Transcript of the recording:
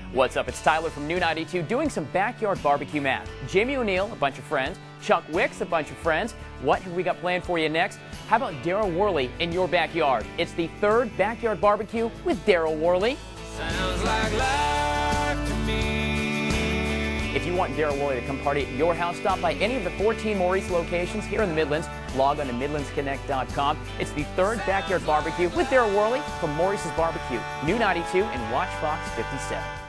What's up? It's Tyler from New 92 doing some backyard barbecue math. Jamie O'Neill, a bunch of friends. Chuck Wicks, a bunch of friends. What have we got planned for you next? How about Daryl Worley in your backyard? It's the third backyard barbecue with Daryl Worley. Sounds like life to me. If you want Daryl Worley to come party at your house, stop by any of the 14 Maurice locations here in the Midlands. Log on to MidlandsConnect.com. It's the third backyard barbecue with Daryl Worley from Maurice's Barbecue. New 92 and Watch Fox 57.